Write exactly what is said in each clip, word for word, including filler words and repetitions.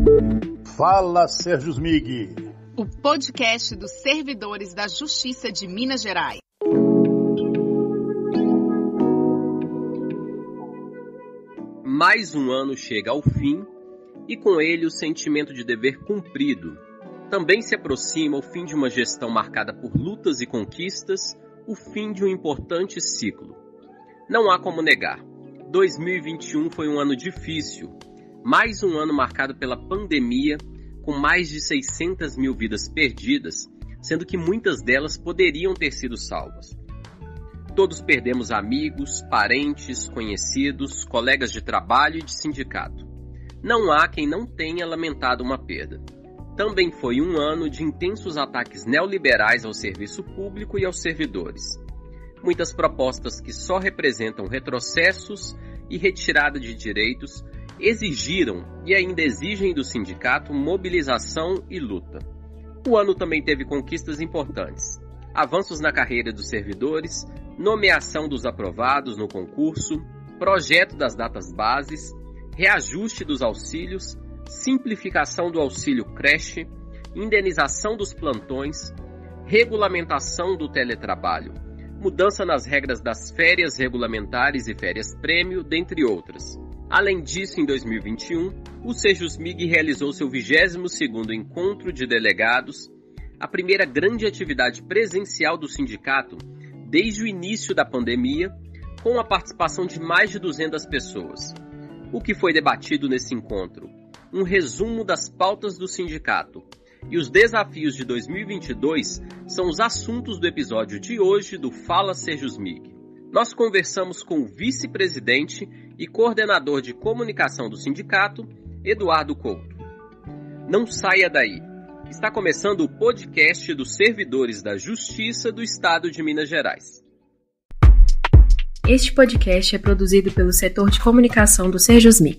Fala, Sérgio Smig. O podcast dos servidores da Justiça de Minas Gerais. Mais um ano chega ao fim e com ele o sentimento de dever cumprido. Também se aproxima o fim de uma gestão marcada por lutas e conquistas, o fim de um importante ciclo. Não há como negar, dois mil e vinte e um foi um ano difícil, mais um ano marcado pela pandemia, com mais de seiscentas mil vidas perdidas, sendo que muitas delas poderiam ter sido salvas. Todos perdemos amigos, parentes, conhecidos, colegas de trabalho e de sindicato. Não há quem não tenha lamentado uma perda. Também foi um ano de intensos ataques neoliberais ao serviço público e aos servidores. Muitas propostas que só representam retrocessos e retirada de direitos exigiram e ainda exigem do sindicato mobilização e luta. O ano também teve conquistas importantes. Avanços na carreira dos servidores, nomeação dos aprovados no concurso, projeto das datas bases, reajuste dos auxílios, simplificação do auxílio creche, indenização dos plantões, regulamentação do teletrabalho, mudança nas regras das férias regulamentares e férias prêmio, dentre outras. Além disso, em dois mil e vinte e um, o Sejusmig realizou seu vigésimo segundo encontro de delegados, a primeira grande atividade presencial do sindicato desde o início da pandemia, com a participação de mais de duzentas pessoas. O que foi debatido nesse encontro? Um resumo das pautas do sindicato. E os desafios de dois mil e vinte e dois são os assuntos do episódio de hoje do Fala Sejusmig. Nós conversamos com o vice-presidente e coordenador de comunicação do sindicato, Eduardo Couto. Não saia daí. Está começando o podcast dos servidores da Justiça do Estado de Minas Gerais. Este podcast é produzido pelo setor de comunicação do Sejusmig.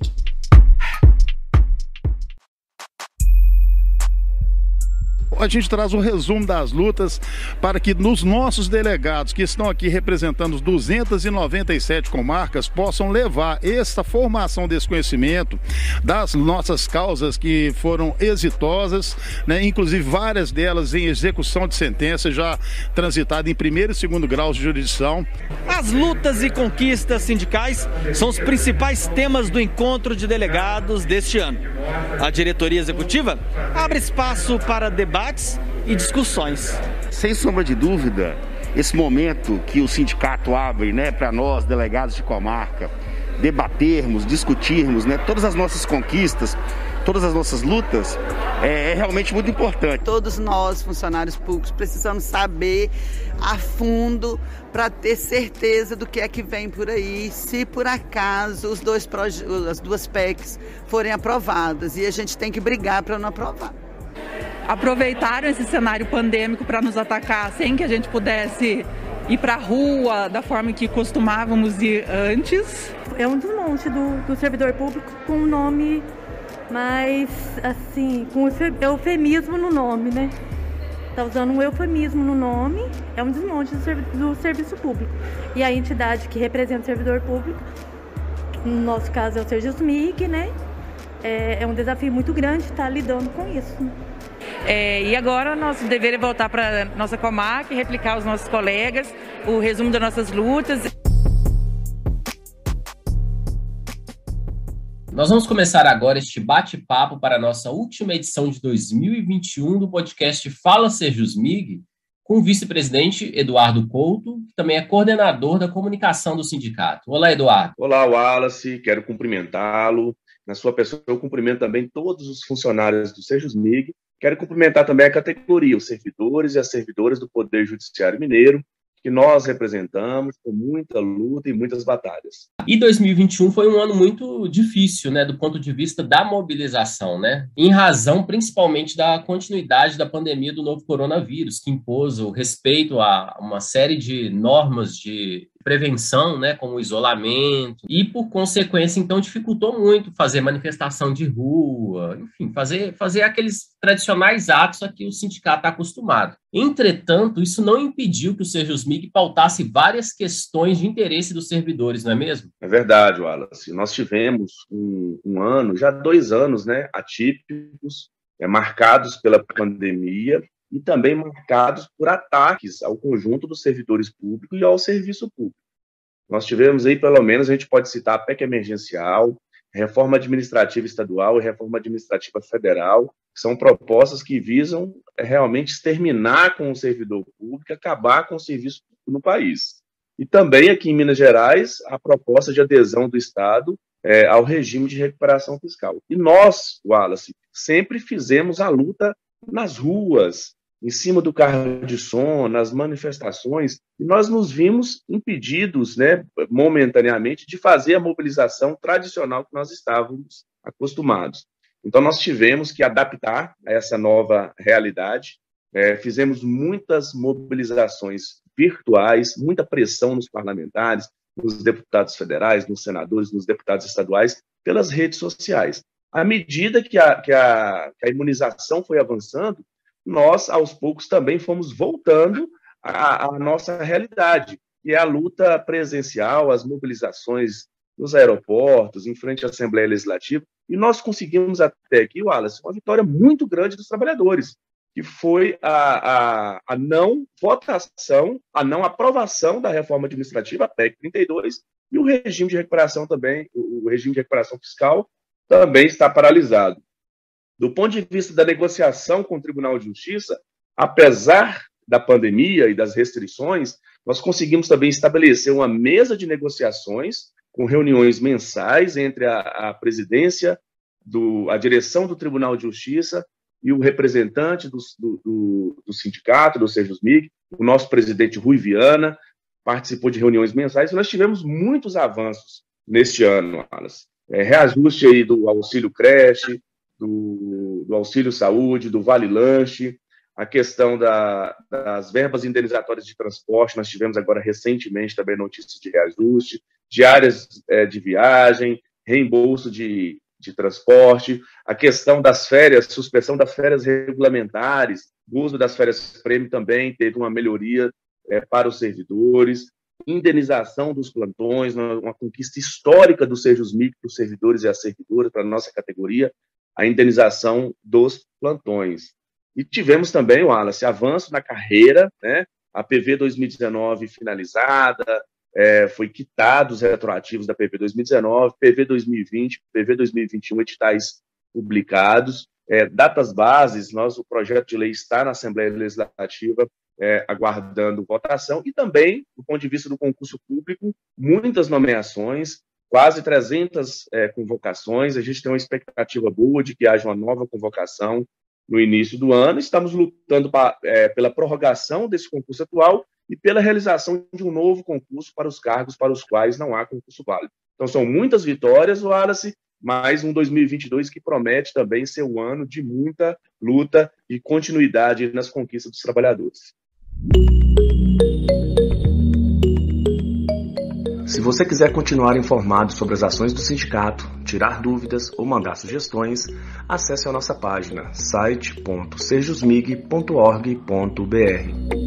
A gente traz um resumo das lutas para que nos nossos delegados que estão aqui representando duzentas e noventa e sete comarcas possam levar essa formação desse conhecimento das nossas causas que foram exitosas, né? Inclusive várias delas em execução de sentença já transitada em primeiro e segundo graus de jurisdição. As lutas e conquistas sindicais são os principais temas do encontro de delegados deste ano. A diretoria executiva abre espaço para debates e discussões. Sem sombra de dúvida, esse momento que o sindicato abre, né, para nós, delegados de comarca, debatermos, discutirmos, né, todas as nossas conquistas, todas as nossas lutas, é, é realmente muito importante. Todos nós, funcionários públicos, precisamos saber a fundo para ter certeza do que é que vem por aí, se por acaso os dois proje- as duas P E Cs forem aprovadas, e a gente tem que brigar para não aprovar. Aproveitaram esse cenário pandêmico para nos atacar sem que a gente pudesse ir para a rua da forma que costumávamos ir antes. É um desmonte do, do servidor público com um nome mais, assim, com eufemismo no nome, né? Está usando um eufemismo no nome, é um desmonte do, servi- do serviço público. E a entidade que representa o servidor público, no nosso caso é o Sejusmig, né? É, é um desafio muito grande estar lidando com isso. É, e agora nosso dever é voltar para nossa comarca e replicar aos nossos colegas o resumo das nossas lutas. Nós vamos começar agora este bate-papo para a nossa última edição de dois mil e vinte e um do podcast Fala Sejusmig, com o vice-presidente Eduardo Couto, que também é coordenador da comunicação do sindicato. Olá, Eduardo. Olá, Wallace, quero cumprimentá-lo. Na sua pessoa, eu cumprimento também todos os funcionários do Sejusmig. Quero cumprimentar também a categoria, os servidores e as servidoras do Poder Judiciário Mineiro, que nós representamos com muita luta e muitas batalhas. E dois mil e vinte e um foi um ano muito difícil, né, do ponto de vista da mobilização, né, em razão principalmente da continuidade da pandemia do novo coronavírus, que impôs o respeito a uma série de normas de prevenção, né, como o isolamento, e por consequência, então, dificultou muito fazer manifestação de rua, enfim, fazer, fazer aqueles tradicionais atos a que o sindicato está acostumado. Entretanto, isso não impediu que o Sejusmig pautasse várias questões de interesse dos servidores, não é mesmo? É verdade, Wallace. Nós tivemos um, um ano, já dois anos, né, atípicos, é, marcados pela pandemia, e também marcados por ataques ao conjunto dos servidores públicos e ao serviço público. Nós tivemos aí, pelo menos, a gente pode citar a P E C emergencial, reforma administrativa estadual e reforma administrativa federal, que são propostas que visam realmente exterminar com o servidor público, acabar com o serviço público no país. E também aqui em Minas Gerais, a proposta de adesão do Estado é, ao regime de recuperação fiscal. E nós, Wallace, sempre fizemos a luta nas ruas, em cima do carro de som, nas manifestações, e nós nos vimos impedidos, né, momentaneamente, de fazer a mobilização tradicional que nós estávamos acostumados. Então, nós tivemos que adaptar a essa nova realidade, é, fizemos muitas mobilizações virtuais, muita pressão nos parlamentares, nos deputados federais, nos senadores, nos deputados estaduais, pelas redes sociais. À medida que a, que a, que a imunização foi avançando, nós, aos poucos, também fomos voltando à, à nossa realidade, que é a luta presencial, as mobilizações nos aeroportos, em frente à Assembleia Legislativa, e nós conseguimos até aqui, Wallace, uma vitória muito grande dos trabalhadores, que foi a, a, a não votação, a não aprovação da reforma administrativa, a P E C trinta e dois, e o regime de recuperação também, o regime de recuperação fiscal também está paralisado. Do ponto de vista da negociação com o Tribunal de Justiça, apesar da pandemia e das restrições, nós conseguimos também estabelecer uma mesa de negociações com reuniões mensais entre a, a presidência, do, a direção do Tribunal de Justiça e o representante do, do, do, do sindicato, do Sejusmig, o nosso presidente Rui Viana, participou de reuniões mensais, e nós tivemos muitos avanços neste ano, Wallace. É, reajuste aí do auxílio creche, do, do auxílio saúde, do vale lanche, a questão da, das verbas indenizatórias de transporte, nós tivemos agora recentemente também notícias de reajuste, diárias é, de viagem, reembolso de, de transporte, a questão das férias, suspensão das férias regulamentares, o uso das férias prêmio também teve uma melhoria é, para os servidores, indenização dos plantões, uma, uma conquista histórica do Sejusmig para os servidores e as servidoras, para a nossa categoria, a indenização dos plantões. E tivemos também, Wallace, avanço na carreira, né? A P V dois mil e dezenove finalizada, é, foi quitado os retroativos da P V dois mil e dezenove, P V dois mil e vinte, P V dois mil e vinte e um, editais publicados, é, datas bases, nós, o projeto de lei está na Assembleia Legislativa, é, aguardando votação, e também, do ponto de vista do concurso público, muitas nomeações, quase trezentas é, convocações, a gente tem uma expectativa boa de que haja uma nova convocação no início do ano, estamos lutando pra, é, pela prorrogação desse concurso atual e pela realização de um novo concurso para os cargos para os quais não há concurso válido. Então, são muitas vitórias, Wallace, mas um dois mil e vinte e dois que promete também ser um ano de muita luta e continuidade nas conquistas dos trabalhadores. Se você quiser continuar informado sobre as ações do sindicato, tirar dúvidas ou mandar sugestões, acesse a nossa página site ponto sejusmig ponto org ponto br.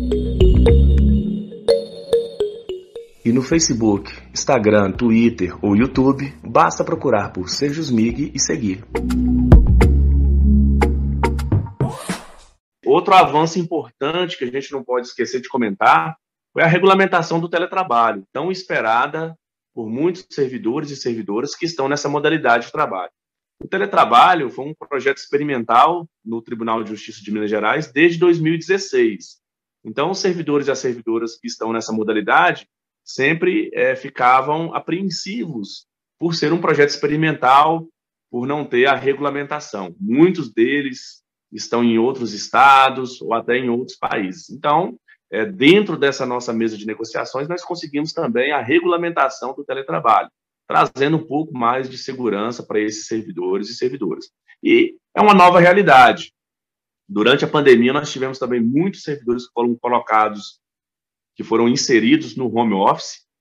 E no Facebook, Instagram, Twitter ou YouTube, basta procurar por Sejusmig e seguir. Outro avanço importante que a gente não pode esquecer de comentar foi a regulamentação do teletrabalho, tão esperada por muitos servidores e servidoras que estão nessa modalidade de trabalho. O teletrabalho foi um projeto experimental no Tribunal de Justiça de Minas Gerais desde dois mil e dezesseis. Então, os servidores e as servidoras que estão nessa modalidade sempre é, ficavam apreensivos por ser um projeto experimental, por não ter a regulamentação. Muitos deles estão em outros estados ou até em outros países. Então, É, dentro dessa nossa mesa de negociações, nós conseguimos também a regulamentação do teletrabalho, trazendo um pouco mais de segurança para esses servidores e servidoras. E é uma nova realidade. Durante a pandemia, nós tivemos também muitos servidores que foram colocados, que foram inseridos no home office,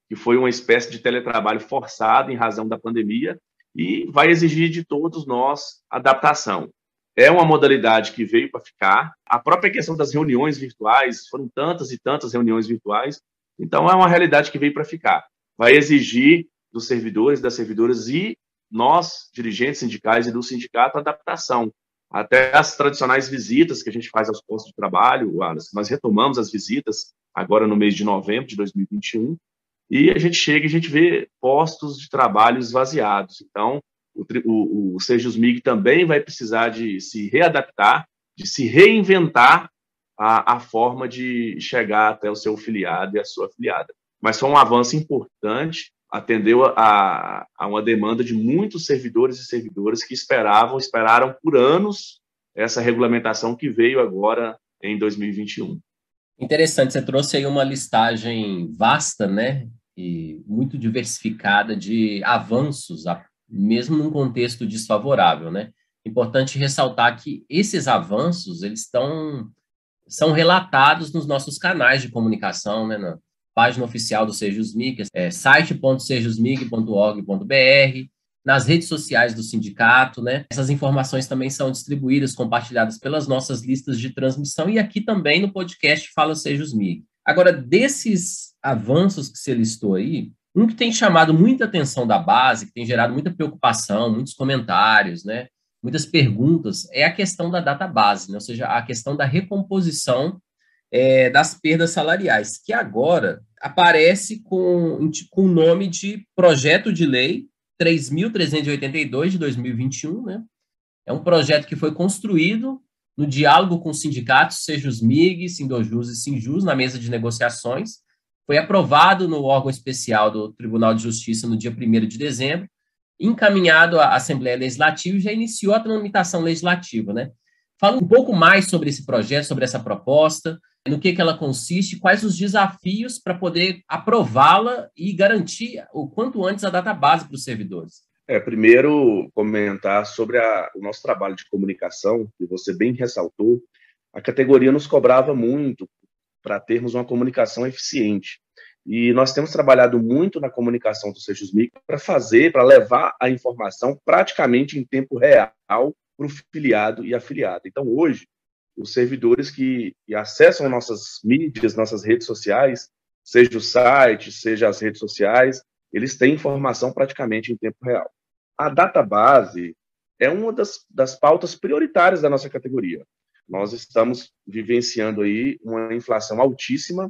que foi uma espécie de teletrabalho forçado em razão da pandemia e vai exigir de todos nós adaptação. É uma modalidade que veio para ficar. A própria questão das reuniões virtuais, foram tantas e tantas reuniões virtuais, então é uma realidade que veio para ficar. Vai exigir dos servidores, das servidoras e nós, dirigentes sindicais e do sindicato, adaptação. Até as tradicionais visitas que a gente faz aos postos de trabalho, nós retomamos as visitas agora no mês de novembro de dois mil e vinte e um, e a gente chega e a gente vê postos de trabalho esvaziados. Então, o, o, o Sejusmig também vai precisar de se readaptar, de se reinventar a, a forma de chegar até o seu filiado e a sua afiliada. Mas foi um avanço importante, atendeu a, a uma demanda de muitos servidores e servidoras que esperavam, esperaram por anos essa regulamentação que veio agora em dois mil e vinte e um. Interessante, você trouxe aí uma listagem vasta, né, e muito diversificada de avanços, mesmo num contexto desfavorável, né? Importante ressaltar que esses avanços, eles estão, são relatados nos nossos canais de comunicação, né, na página oficial do Sejusmig, é site ponto sejusmig ponto org ponto br, nas redes sociais do sindicato, né? Essas informações também são distribuídas, compartilhadas pelas nossas listas de transmissão e aqui também no podcast Fala Sejusmig. Agora, desses avanços que você listou aí, um que tem chamado muita atenção da base, que tem gerado muita preocupação, muitos comentários, né? Muitas perguntas, é a questão da database, né? Ou seja, a questão da recomposição é, das perdas salariais, que agora aparece com, com o nome de Projeto de Lei três mil trezentos e oitenta e dois de dois mil e vinte e um, né? É um projeto que foi construído no diálogo com os sindicatos Sejusmig, Sindojus e Sinjus, na mesa de negociações, foi aprovado no órgão especial do Tribunal de Justiça no dia primeiro de dezembro, encaminhado à Assembleia Legislativa e já iniciou a tramitação legislativa, né? Fala um pouco mais sobre esse projeto, sobre essa proposta, no que, que ela consiste, quais os desafios para poder aprová-la e garantir o quanto antes a database para os servidores. É, primeiro, comentar sobre a, o nosso trabalho de comunicação, que você bem ressaltou. A categoria nos cobrava muito para termos uma comunicação eficiente. E nós temos trabalhado muito na comunicação do Sejusmig para fazer, para levar a informação praticamente em tempo real para o filiado e afiliado. Então, hoje, os servidores que, que acessam nossas mídias, nossas redes sociais, seja o site, seja as redes sociais, eles têm informação praticamente em tempo real. A database é uma das, das pautas prioritárias da nossa categoria. Nós estamos vivenciando aí uma inflação altíssima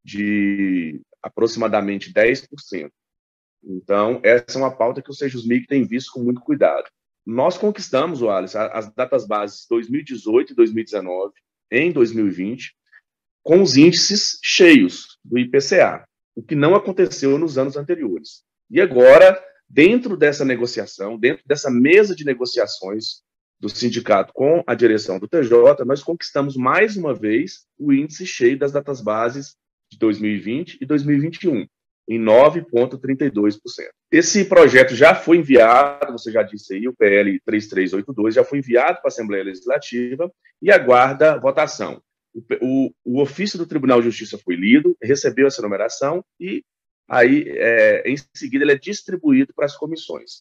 de aproximadamente dez por cento. Então, essa é uma pauta que o Sejusmig tem visto com muito cuidado. Nós conquistamos, Wallace, as datas bases dois mil e dezoito e dois mil e dezenove, em dois mil e vinte, com os índices cheios do I P C A, o que não aconteceu nos anos anteriores. E agora, dentro dessa negociação, dentro dessa mesa de negociações do sindicato com a direção do T J, nós conquistamos mais uma vez o índice cheio das datas bases de dois mil e vinte e dois mil e vinte e um, em nove vírgula trinta e dois por cento. Esse projeto já foi enviado, você já disse aí, o P L três três oito dois já foi enviado para a Assembleia Legislativa e aguarda votação. O, o, o ofício do Tribunal de Justiça foi lido, recebeu essa numeração e aí, é, em seguida, ele é distribuído para as comissões.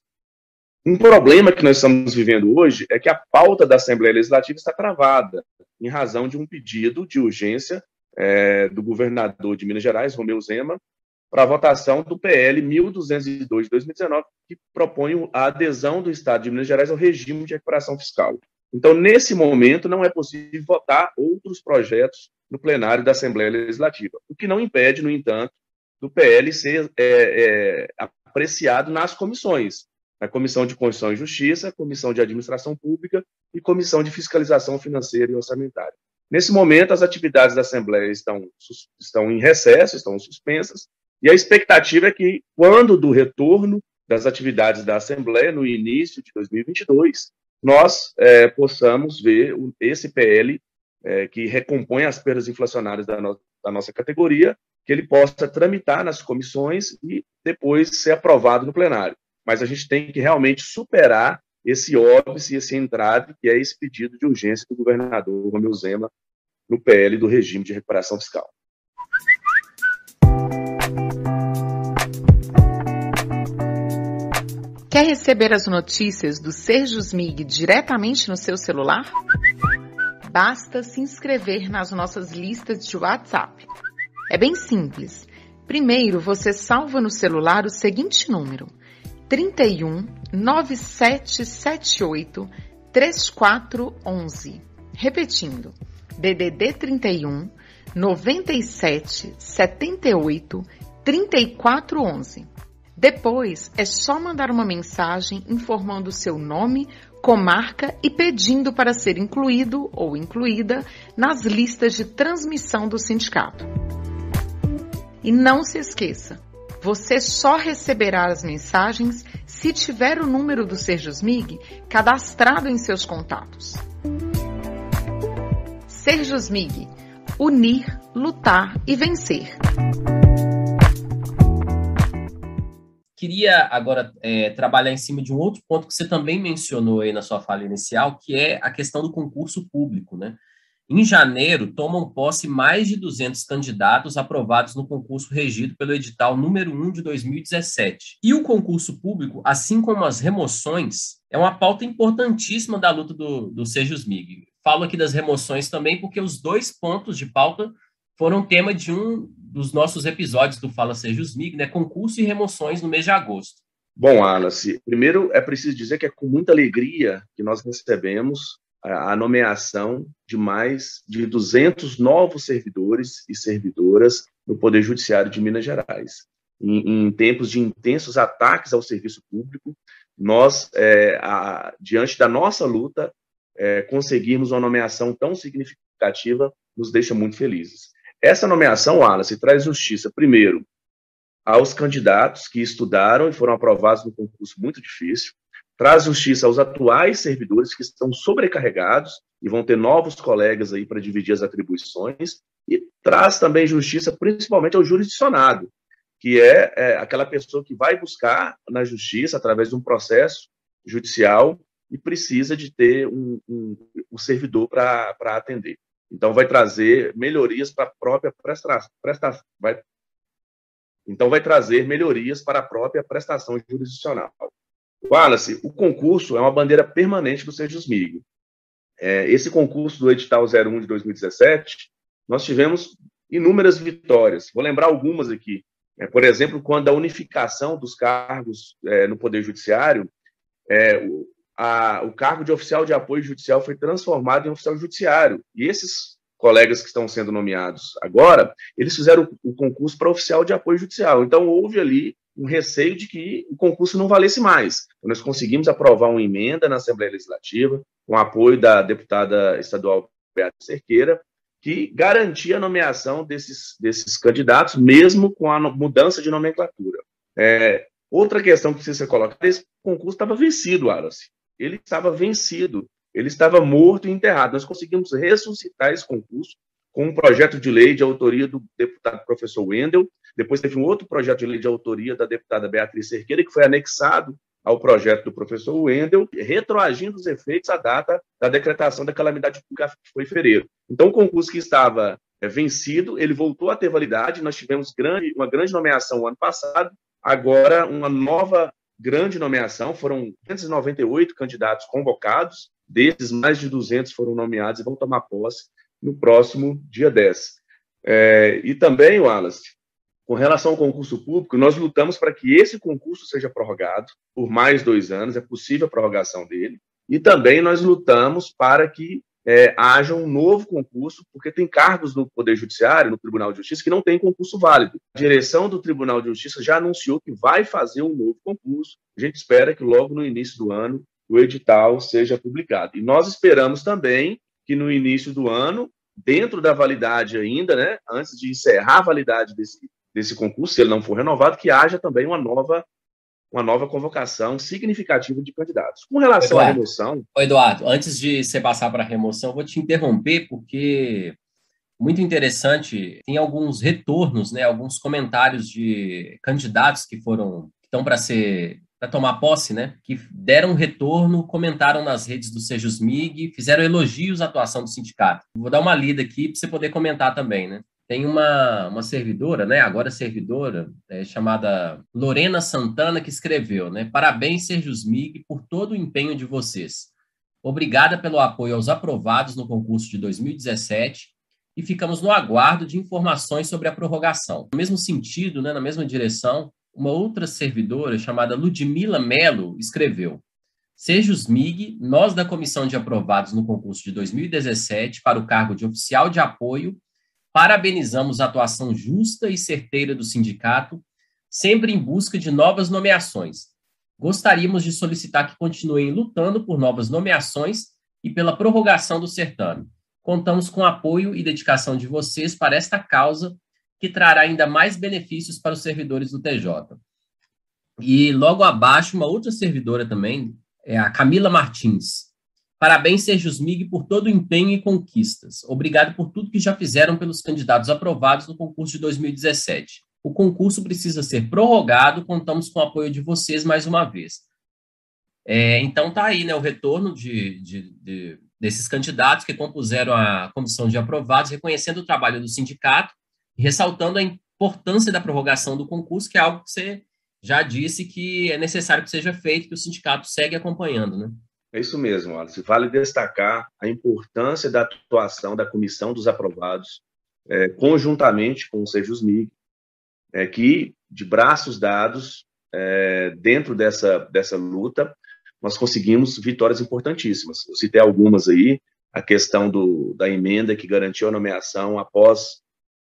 Um problema que nós estamos vivendo hoje é que a pauta da Assembleia Legislativa está travada em razão de um pedido de urgência é, do governador de Minas Gerais, Romeu Zema, para a votação do P L mil duzentos e dois de dois mil e dezenove, que propõe a adesão do Estado de Minas Gerais ao regime de recuperação fiscal. Então, nesse momento, não é possível votar outros projetos no plenário da Assembleia Legislativa, o que não impede, no entanto, do P L ser é, é, apreciado nas comissões, na Comissão de Constituição e Justiça, Comissão de Administração Pública e Comissão de Fiscalização Financeira e Orçamentária. Nesse momento, as atividades da Assembleia estão, estão em recesso, estão suspensas, e a expectativa é que, quando do retorno das atividades da Assembleia, no início de dois mil e vinte e dois, nós é, possamos ver esse P L é, que recompõe as perdas inflacionárias da, no, da nossa categoria, que ele possa tramitar nas comissões e depois ser aprovado no plenário. Mas a gente tem que realmente superar esse óbice, esse entrave, que é esse pedido de urgência do governador Romeu Zema no P L do regime de recuperação fiscal. receber as notícias do Serjusmig diretamente no seu celular? Basta se inscrever nas nossas listas de WhatsApp. É bem simples. Primeiro, você salva no celular o seguinte número: trinta e um, nove sete sete oito, três quatro um um. Repetindo, D D D trinta e um, noventa e sete, setenta e oito, trinta e quatro onze. Depois, é só mandar uma mensagem informando seu nome, comarca e pedindo para ser incluído ou incluída nas listas de transmissão do sindicato. E não se esqueça, você só receberá as mensagens se tiver o número do Serjusmig cadastrado em seus contatos. Serjusmig, unir, lutar e vencer. Queria agora é, trabalhar em cima de um outro ponto que você também mencionou aí na sua fala inicial, que é a questão do concurso público, né? Em janeiro, tomam posse mais de duzentos candidatos aprovados no concurso regido pelo edital número um de dois mil e dezessete. E o concurso público, assim como as remoções, é uma pauta importantíssima da luta do, do Serjusmig. Falo aqui das remoções também porque os dois pontos de pauta foram tema de um dos nossos episódios do Fala Serjusmig, né? Concurso e remoções no mês de agosto. Bom, Wallace, primeiro é preciso dizer que é com muita alegria que nós recebemos a nomeação de mais de duzentos novos servidores e servidoras no Poder Judiciário de Minas Gerais. Em, em tempos de intensos ataques ao serviço público, nós, é, a, diante da nossa luta, é, conseguirmos uma nomeação tão significativa nos deixa muito felizes. Essa nomeação, Wallace, traz justiça, primeiro, aos candidatos que estudaram e foram aprovados no concurso muito difícil, traz justiça aos atuais servidores que estão sobrecarregados e vão ter novos colegas aí para dividir as atribuições, e traz também justiça principalmente ao jurisdicionado, que é, é aquela pessoa que vai buscar na justiça, através de um processo judicial, e precisa de ter um, um, um servidor para atender. Então, vai trazer melhorias para a própria prestação. Presta, vai, então, vai trazer melhorias para a própria prestação jurisdicional. Wallace, o concurso é uma bandeira permanente do Serjusmig. É, esse concurso do edital zero um de dois mil e dezessete, nós tivemos inúmeras vitórias. Vou lembrar algumas aqui. É, por exemplo, quando a unificação dos cargos é, no Poder Judiciário, é, o, a, o cargo de oficial de apoio judicial foi transformado em oficial judiciário. E esses colegas que estão sendo nomeados agora, eles fizeram o, o concurso para oficial de apoio judicial. Então, houve ali um receio de que o concurso não valesse mais. Então, nós conseguimos aprovar uma emenda na Assembleia Legislativa, com apoio da deputada estadual Beatriz Cerqueira, que garantia a nomeação desses, desses candidatos, mesmo com a mudança de nomenclatura. É, outra questão que precisa ser colocada: esse concurso estava vencido, Wallace. Ele estava vencido, ele estava morto e enterrado. Nós conseguimos ressuscitar esse concurso com um projeto de lei de autoria do deputado professor Wendel. Depois teve um outro projeto de lei de autoria da deputada Beatriz Cerqueira, que foi anexado ao projeto do professor Wendel, retroagindo os efeitos à data da decretação da calamidade pública, que foi em fevereiro. Então, o concurso que estava é, vencido, ele voltou a ter validade. Nós tivemos grande, uma grande nomeação no ano passado, agora uma nova grande nomeação, foram duzentos e noventa e oito candidatos convocados, desses mais de duzentos foram nomeados e vão tomar posse no próximo dia dez. É, e também, Wallace, com relação ao concurso público, nós lutamos para que esse concurso seja prorrogado por mais dois anos, é possível a prorrogação dele, e também nós lutamos para que é, haja um novo concurso, porque tem cargos no Poder Judiciário, no Tribunal de Justiça, que não tem concurso válido. A direção do Tribunal de Justiça já anunciou que vai fazer um novo concurso. A gente espera que logo no início do ano o edital seja publicado. E nós esperamos também que no início do ano, dentro da validade ainda, né, antes de encerrar a validade desse, desse concurso, se ele não for renovado, que haja também uma nova, uma nova convocação significativa de candidatos. Com relação Eduardo, à remoção... Eduardo, antes de você passar para a remoção, eu vou te interromper, porque muito interessante, tem alguns retornos, né, alguns comentários de candidatos que foram, que estão para ser... para tomar posse, né, que deram um retorno, comentaram nas redes do Serjusmig, fizeram elogios à atuação do sindicato. Vou dar uma lida aqui para você poder comentar também, né. Tem uma, uma servidora, né, agora servidora, é, chamada Lorena Santana, que escreveu, né, parabéns, Serjusmig, por todo o empenho de vocês. Obrigada pelo apoio aos aprovados no concurso de dois mil e dezessete e ficamos no aguardo de informações sobre a prorrogação. No mesmo sentido, né, na mesma direção, uma outra servidora chamada Ludmila Melo escreveu: Serjusmig, nós da Comissão de Aprovados no concurso de dois mil e dezessete para o cargo de oficial de apoio, parabenizamos a atuação justa e certeira do sindicato, sempre em busca de novas nomeações. Gostaríamos de solicitar que continuem lutando por novas nomeações e pela prorrogação do certame. Contamos com o apoio e dedicação de vocês para esta causa, que trará ainda mais benefícios para os servidores do T J. E logo abaixo, uma outra servidora também, é a Camila Martins. Parabéns, Serjusmig, por todo o empenho e conquistas. Obrigado por tudo que já fizeram pelos candidatos aprovados no concurso de dois mil e dezessete. O concurso precisa ser prorrogado, contamos com o apoio de vocês mais uma vez. É, então está aí, né, o retorno de, de, de, desses candidatos que compuseram a comissão de aprovados, reconhecendo o trabalho do sindicato e ressaltando a importância da prorrogação do concurso, que é algo que você já disse que é necessário que seja feito, que o sindicato segue acompanhando, né? É isso mesmo, Wallace. Vale destacar a importância da atuação da comissão dos aprovados, é, conjuntamente com o Serjusmig, é, que, de braços dados, é, dentro dessa, dessa luta, nós conseguimos vitórias importantíssimas. Eu citei algumas aí, a questão do, da emenda que garantiu a nomeação após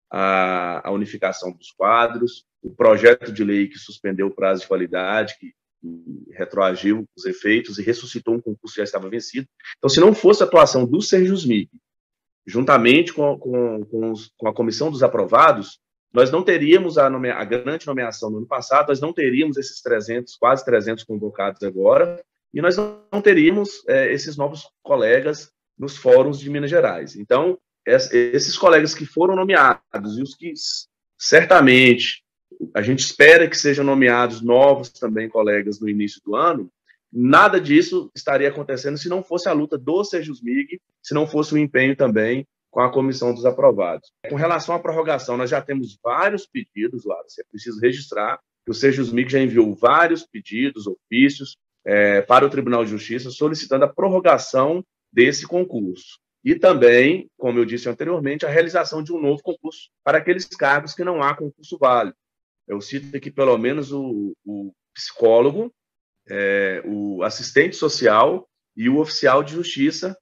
a, a unificação dos quadros, o projeto de lei que suspendeu o prazo de validade, que retroagiu os efeitos e ressuscitou um concurso que já estava vencido. Então, se não fosse a atuação do Serjusmig, juntamente com, com, com, os, com a comissão dos aprovados, nós não teríamos a, nomea, a grande nomeação no ano passado, nós não teríamos esses trezentos, quase trezentos convocados agora, e nós não teríamos é, esses novos colegas nos fóruns de Minas Gerais. Então, esses colegas que foram nomeados e os que certamente a gente espera que sejam nomeados novos também colegas no início do ano, nada disso estaria acontecendo se não fosse a luta do Serjusmig, se não fosse o empenho também com a comissão dos aprovados. Com relação à prorrogação, nós já temos vários pedidos, Wallace, é preciso registrar que o Serjusmig já enviou vários pedidos, ofícios, é, para o Tribunal de Justiça, solicitando a prorrogação desse concurso. E também, como eu disse anteriormente, a realização de um novo concurso para aqueles cargos que não há concurso válido. Eu cito aqui pelo menos o, o psicólogo, é, o assistente social e o oficial de justiça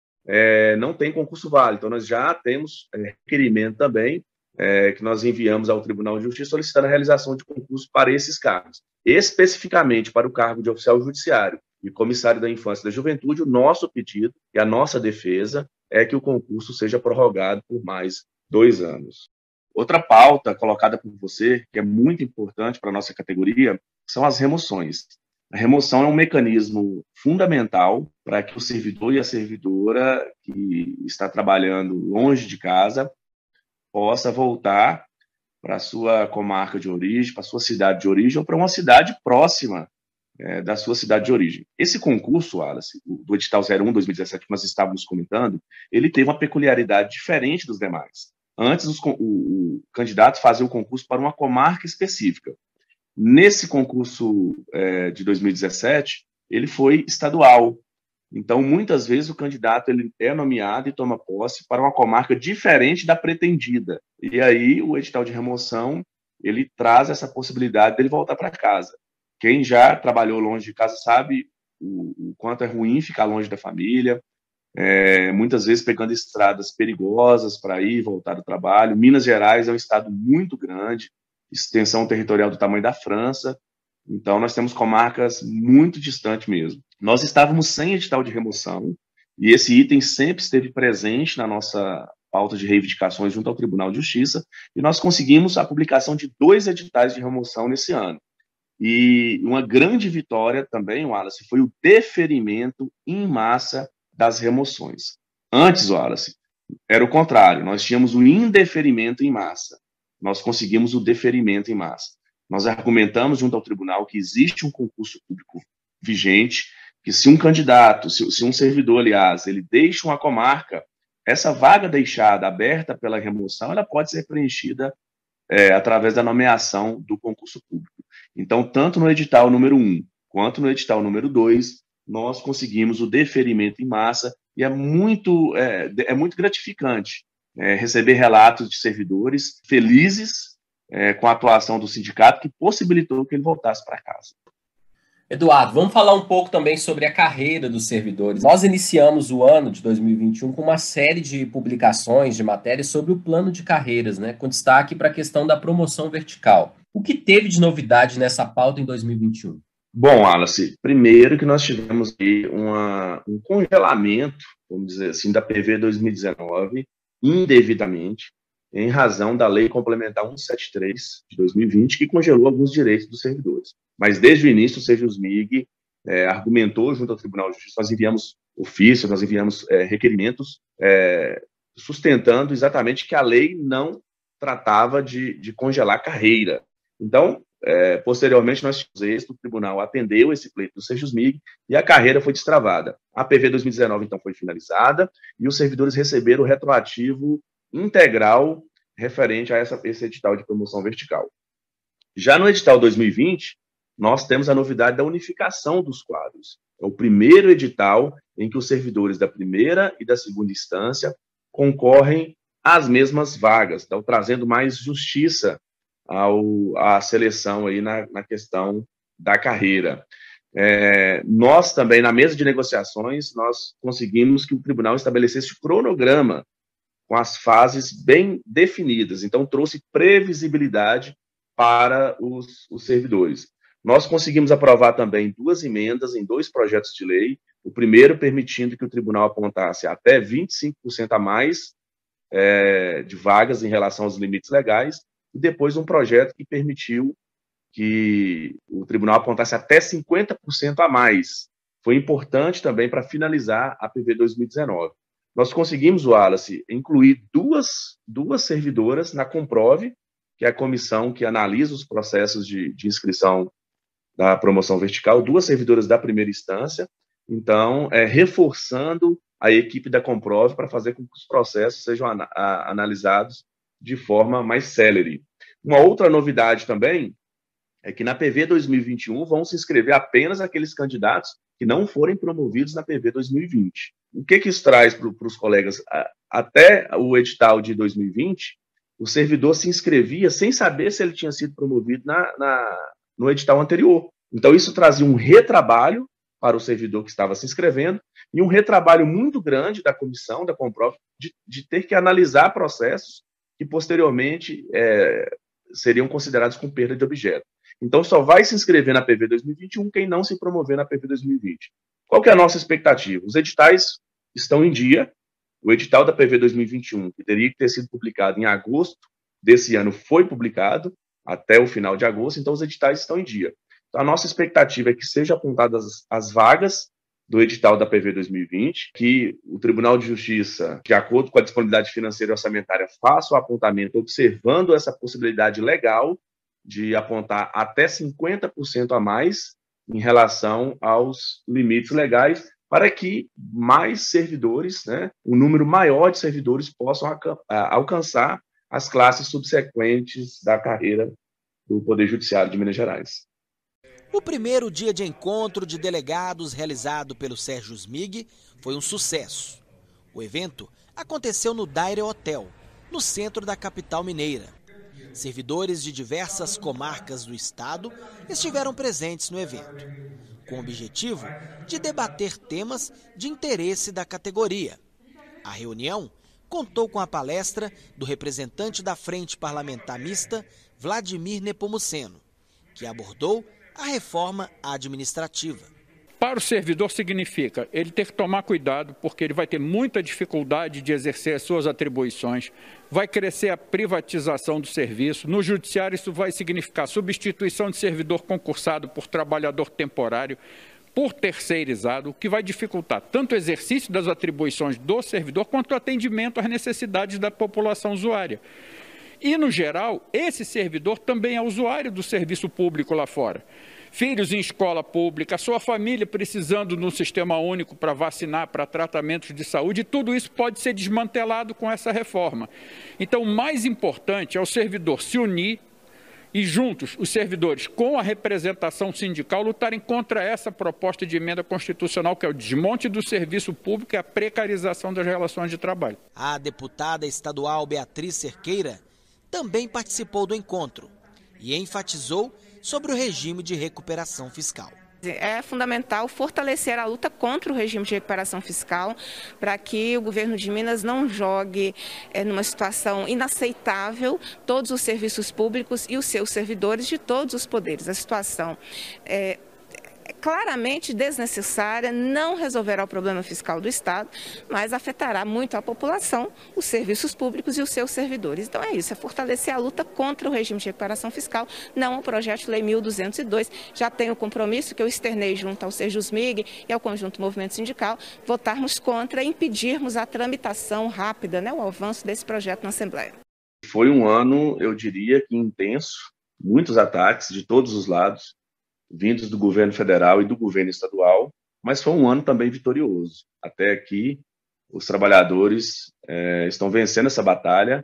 é, não tem concurso válido. Então, nós já temos é, requerimento também, é, que nós enviamos ao Tribunal de Justiça solicitando a realização de concurso para esses cargos. Especificamente para o cargo de oficial judiciário e comissário da Infância e da Juventude, o nosso pedido e a nossa defesa é que o concurso seja prorrogado por mais dois anos. Outra pauta colocada por você, que é muito importante para a nossa categoria, são as remoções. A remoção é um mecanismo fundamental para que o servidor e a servidora que está trabalhando longe de casa possa voltar para a sua comarca de origem, para a sua cidade de origem ou para uma cidade próxima é, da sua cidade de origem. Esse concurso, Wallace, do edital zero um dois mil e dezessete que nós estávamos comentando, ele teve uma peculiaridade diferente dos demais. Antes, os, o, o candidato fazia o concurso para uma comarca específica. Nesse concurso é, de dois mil e dezessete, ele foi estadual. Então, muitas vezes, o candidato ele é nomeado e toma posse para uma comarca diferente da pretendida. E aí, o edital de remoção, ele traz essa possibilidade dele voltar para casa. Quem já trabalhou longe de casa sabe o, o quanto é ruim ficar longe da família, É, muitas vezes pegando estradas perigosas para ir e voltar do trabalho. Minas Gerais é um estado muito grande, extensão territorial do tamanho da França, então nós temos comarcas muito distantes mesmo. Nós estávamos sem edital de remoção, e esse item sempre esteve presente na nossa pauta de reivindicações junto ao Tribunal de Justiça, e nós conseguimos a publicação de dois editais de remoção nesse ano. E uma grande vitória também, Wallace, foi o deferimento em massa das remoções. Antes, Wallace, era o contrário, nós tínhamos o indeferimento em massa, nós conseguimos o deferimento em massa. Nós argumentamos junto ao tribunal que existe um concurso público vigente, que se um candidato, se, se um servidor, aliás, ele deixa uma comarca, essa vaga deixada aberta pela remoção, ela pode ser preenchida é, através da nomeação do concurso público. Então, tanto no edital número um quanto no edital número dois, nós conseguimos o deferimento em massa e é muito, é, é muito gratificante é, receber relatos de servidores felizes é, com a atuação do sindicato que possibilitou que ele voltasse para casa. Eduardo, vamos falar um pouco também sobre a carreira dos servidores. Nós iniciamos o ano de dois mil e vinte e um com uma série de publicações, de matérias sobre o plano de carreiras, né, com destaque para a questão da promoção vertical. O que teve de novidade nessa pauta em dois mil e vinte e um? Bom, Wallace, primeiro que nós tivemos aí uma, um congelamento, vamos dizer assim, da P V dois mil e dezenove, indevidamente, em razão da Lei Complementar cento e setenta e três de dois mil e vinte, que congelou alguns direitos dos servidores. Mas, desde o início, o Serjusmig é, argumentou junto ao Tribunal de Justiça, nós enviamos ofício, nós enviamos é, requerimentos é, sustentando exatamente que a lei não tratava de, de congelar carreira. Então, é, posteriormente, nós tivemos êxito, o tribunal atendeu esse pleito do Serjusmig e a carreira foi destravada. A P V dois mil e dezenove, então, foi finalizada e os servidores receberam o retroativo integral referente a essa, esse edital de promoção vertical. Já no edital dois mil e vinte, nós temos a novidade da unificação dos quadros. É o primeiro edital em que os servidores da primeira e da segunda instância concorrem às mesmas vagas, então, trazendo mais justiça ao, à seleção aí na, na questão da carreira. É, nós também, na mesa de negociações, nós conseguimos que o tribunal estabelecesse cronograma com as fases bem definidas, então trouxe previsibilidade para os, os servidores. Nós conseguimos aprovar também duas emendas em dois projetos de lei, o primeiro permitindo que o tribunal apontasse até vinte e cinco por cento a mais é, de vagas em relação aos limites legais, e depois um projeto que permitiu que o tribunal apontasse até cinquenta por cento a mais. Foi importante também para finalizar a P V dois mil e dezenove. Nós conseguimos, Wallace, incluir duas, duas servidoras na Comprove, que é a comissão que analisa os processos de, de inscrição da promoção vertical, duas servidoras da primeira instância, então, é, reforçando a equipe da Comprove para fazer com que os processos sejam an a, analisados de forma mais célere. Uma outra novidade também é que na P V dois mil e vinte e um vão se inscrever apenas aqueles candidatos que não forem promovidos na P V dois mil e vinte. O que, que isso traz para os colegas? Até o edital de dois mil e vinte, o servidor se inscrevia sem saber se ele tinha sido promovido na, na, no edital anterior. Então, isso trazia um retrabalho para o servidor que estava se inscrevendo e um retrabalho muito grande da comissão, da Comprove, de, de ter que analisar processos que, posteriormente, é, seriam considerados com perda de objeto. Então, só vai se inscrever na P V dois mil e vinte e um quem não se promover na P V dois mil e vinte. Qual que é a nossa expectativa? Os editais estão em dia. O edital da P V dois mil e vinte e um, que teria que ter sido publicado em agosto desse ano, foi publicado até o final de agosto, então os editais estão em dia. Então, a nossa expectativa é que sejam apontadas as vagas do edital da P V dois mil e vinte, que o Tribunal de Justiça, de acordo com a disponibilidade financeira e orçamentária, faça o apontamento observando essa possibilidade legal de apontar até cinquenta por cento a mais em relação aos limites legais, para que mais servidores, né, um número maior de servidores possam alcançar as classes subsequentes da carreira do Poder Judiciário de Minas Gerais. O primeiro dia de encontro de delegados realizado pelo Serjusmig foi um sucesso. O evento aconteceu no Daire Hotel, no centro da capital mineira. Servidores de diversas comarcas do estado estiveram presentes no evento, com o objetivo de debater temas de interesse da categoria. A reunião contou com a palestra do representante da Frente Parlamentar Mista, Vladimir Nepomuceno, que abordou a reforma administrativa. Para o servidor significa ele ter que tomar cuidado, porque ele vai ter muita dificuldade de exercer as suas atribuições, vai crescer a privatização do serviço. No judiciário isso vai significar substituição de servidor concursado por trabalhador temporário, por terceirizado, o que vai dificultar tanto o exercício das atribuições do servidor, quanto o atendimento às necessidades da população usuária. E, no geral, esse servidor também é usuário do serviço público lá fora. filhos em escola pública, a sua família precisando de um sistema único para vacinar, para tratamentos de saúde, e tudo isso pode ser desmantelado com essa reforma. Então, o mais importante é o servidor se unir e juntos, os servidores, com a representação sindical, lutarem contra essa proposta de emenda constitucional, que é o desmonte do serviço público e a precarização das relações de trabalho. A deputada estadual Beatriz Cerqueira também participou do encontro e enfatizou sobre o regime de recuperação fiscal. É fundamental fortalecer a luta contra o regime de recuperação fiscal para que o governo de Minas não jogue é, numa situação inaceitável todos os serviços públicos e os seus servidores de todos os poderes. A situação é claramente desnecessária, não resolverá o problema fiscal do Estado, mas afetará muito a população, os serviços públicos e os seus servidores. Então é isso, é fortalecer a luta contra o regime de recuperação fiscal, não o projeto de lei mil duzentos e dois. Já tenho o compromisso que eu externei junto ao Sejusmig e ao conjunto movimento sindical, votarmos contra e impedirmos a tramitação rápida, né, o avanço desse projeto na Assembleia. Foi um ano, eu diria que intenso, muitos ataques de todos os lados, vindos do governo federal e do governo estadual, mas foi um ano também vitorioso. Até aqui, os trabalhadores é, estão vencendo essa batalha.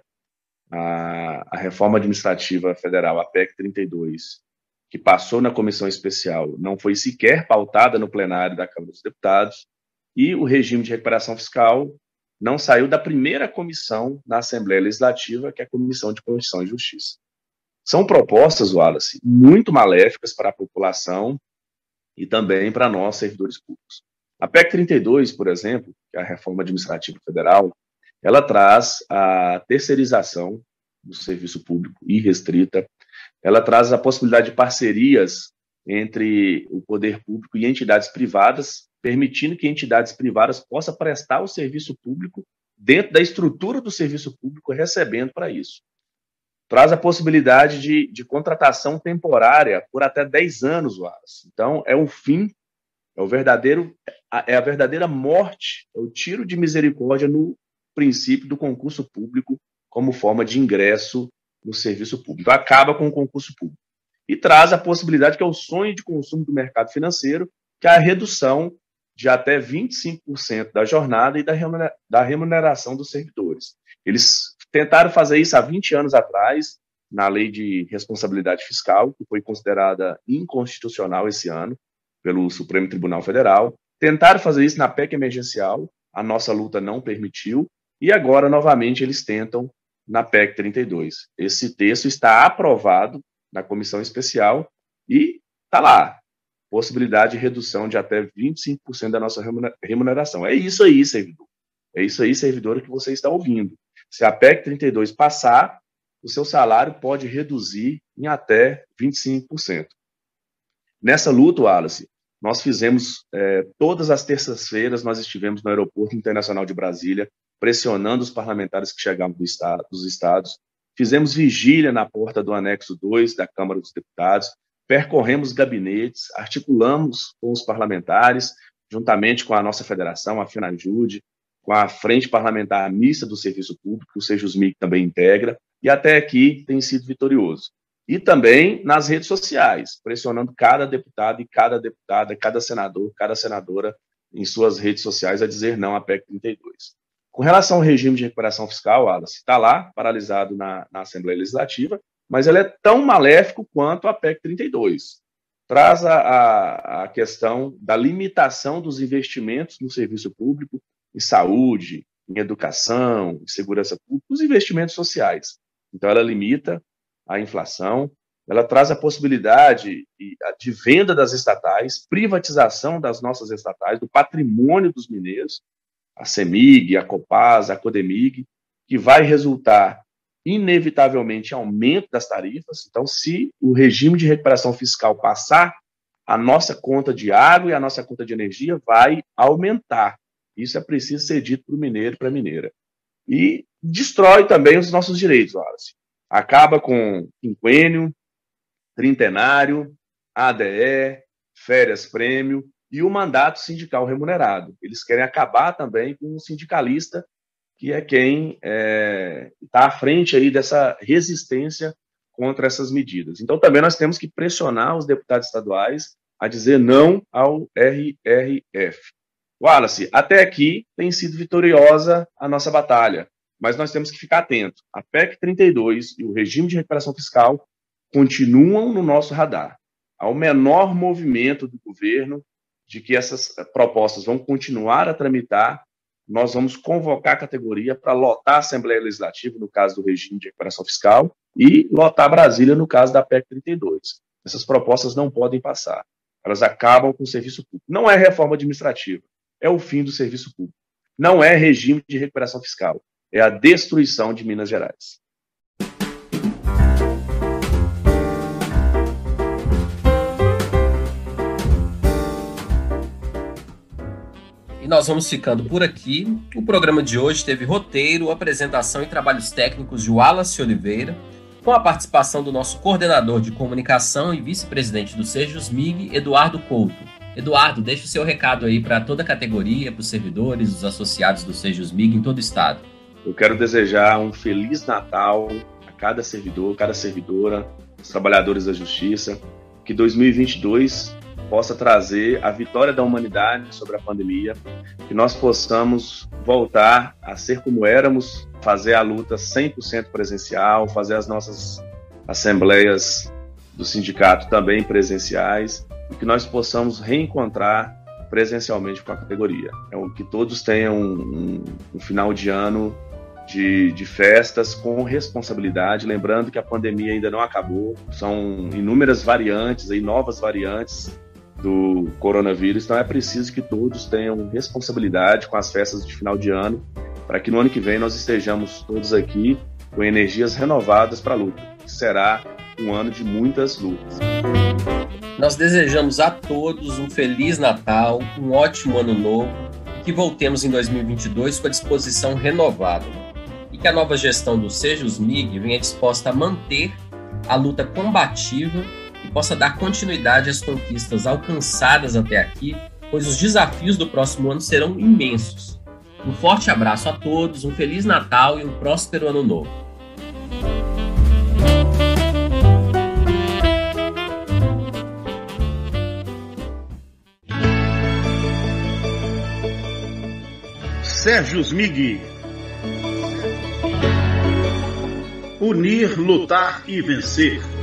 A, a reforma administrativa federal, a P E C trinta e dois, que passou na comissão especial, não foi sequer pautada no plenário da Câmara dos Deputados, e o regime de recuperação fiscal não saiu da primeira comissão na Assembleia Legislativa, que é a Comissão de Constituição e Justiça. São propostas, Wallace, muito maléficas para a população e também para nós, servidores públicos. A P E C trinta e dois, por exemplo, que é a reforma administrativa federal, ela traz a terceirização do serviço público irrestrita, ela traz a possibilidade de parcerias entre o poder público e entidades privadas, permitindo que entidades privadas possam prestar o serviço público dentro da estrutura do serviço público, recebendo para isso. Traz a possibilidade de, de contratação temporária por até dez anos, Wallace. Então, é o fim, é, o verdadeiro, é a verdadeira morte, é o tiro de misericórdia no princípio do concurso público como forma de ingresso no serviço público. Acaba com o concurso público. E traz a possibilidade, que é o sonho de consumo do mercado financeiro, que é a redução de até vinte e cinco por cento da jornada e da remuneração dos servidores. Eles tentaram fazer isso há vinte anos atrás, na Lei de Responsabilidade Fiscal, que foi considerada inconstitucional esse ano pelo Supremo Tribunal Federal. Tentaram fazer isso na P E C emergencial, a nossa luta não permitiu, e agora, novamente, eles tentam na P E C trinta e dois. Esse texto está aprovado na comissão especial e está lá, possibilidade de redução de até vinte e cinco por cento da nossa remuneração. É isso aí, servidor. É isso aí, servidor, que você está ouvindo. Se a P E C trinta e dois passar, o seu salário pode reduzir em até vinte e cinco por cento. Nessa luta, Wallace, nós fizemos, é, todas as terças-feiras, nós estivemos no Aeroporto Internacional de Brasília, pressionando os parlamentares que chegavam do estado, dos estados, fizemos vigília na porta do anexo dois da Câmara dos Deputados, percorremos gabinetes, articulamos com os parlamentares, juntamente com a nossa federação, a FENAJUDE, com a Frente Parlamentar Mista do Serviço Público, que o Sejusmig também integra, e até aqui tem sido vitorioso. E também nas redes sociais, pressionando cada deputado e cada deputada, cada senador, cada senadora em suas redes sociais a dizer não à P E C trinta e dois. Com relação ao regime de recuperação fiscal, Wallace, está lá, paralisado na, na Assembleia Legislativa, mas ele é tão maléfico quanto a P E C trinta e dois. Traz a, a, a questão da limitação dos investimentos no serviço público, em saúde, em educação, em segurança pública, os investimentos sociais. Então, ela limita a inflação, ela traz a possibilidade de venda das estatais, privatização das nossas estatais, do patrimônio dos mineiros, a CEMIG, a Copasa, a Codemig, que vai resultar, inevitavelmente, em aumento das tarifas. Então, se o regime de recuperação fiscal passar, a nossa conta de água e a nossa conta de energia vai aumentar. Isso é preciso ser dito para o mineiro e para a mineira. E destrói também os nossos direitos, Wallace. Acaba com quinquênio, trintenário, A D E, férias prêmio e o mandato sindical remunerado. Eles querem acabar também com o sindicalista, que é quem está é, à frente aí dessa resistência contra essas medidas. Então, também nós temos que pressionar os deputados estaduais a dizer não ao R R F. Wallace, até aqui tem sido vitoriosa a nossa batalha, mas nós temos que ficar atentos. A P E C trinta e dois e o regime de recuperação fiscal continuam no nosso radar. Há o menor movimento do governo de que essas propostas vão continuar a tramitar, nós vamos convocar a categoria para lotar a Assembleia Legislativa, no caso do regime de recuperação fiscal, e lotar Brasília, no caso da P E C trinta e dois. Essas propostas não podem passar. Elas acabam com o serviço público. Não é reforma administrativa, é o fim do serviço público. Não é regime de recuperação fiscal, é a destruição de Minas Gerais. E nós vamos ficando por aqui. O programa de hoje teve roteiro, apresentação e trabalhos técnicos de Wallace Oliveira, com a participação do nosso coordenador de comunicação e vice-presidente do Sejusmig, Eduardo Couto. Eduardo, deixa o seu recado aí para toda a categoria, para os servidores, os associados do Sejusmig em todo o estado. Eu quero desejar um Feliz Natal a cada servidor, cada servidora, os trabalhadores da Justiça, que dois mil e vinte e dois possa trazer a vitória da humanidade sobre a pandemia, que nós possamos voltar a ser como éramos, fazer a luta cem por cento presencial, fazer as nossas assembleias do sindicato também presenciais, e que nós possamos reencontrar presencialmente com a categoria. É que todos tenham um, um final de ano de, de festas com responsabilidade, lembrando que a pandemia ainda não acabou, são inúmeras variantes, aí, novas variantes do coronavírus, então é preciso que todos tenham responsabilidade com as festas de final de ano, para que no ano que vem nós estejamos todos aqui com energias renovadas para a luta, que será um ano de muitas lutas. Nós desejamos a todos um Feliz Natal, um ótimo Ano Novo, e que voltemos em dois mil e vinte e dois com a disposição renovada, e que a nova gestão do Sejusmig venha disposta a manter a luta combativa e possa dar continuidade às conquistas alcançadas até aqui, pois os desafios do próximo ano serão imensos. Um forte abraço a todos, um Feliz Natal e um próspero Ano Novo. Sejusmig. Unir, lutar e vencer.